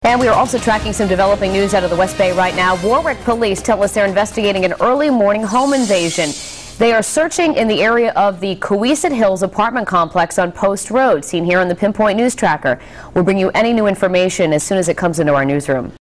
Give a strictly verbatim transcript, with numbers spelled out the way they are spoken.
And we are also tracking some developing news out of the West Bay right now. Warwick police tell us they're investigating an early morning home invasion. They are searching in the area of the Cowesett Hills Apartment complex on Post Road, seen here on the Pinpoint News Tracker. We'll bring you any new information as soon as it comes into our newsroom.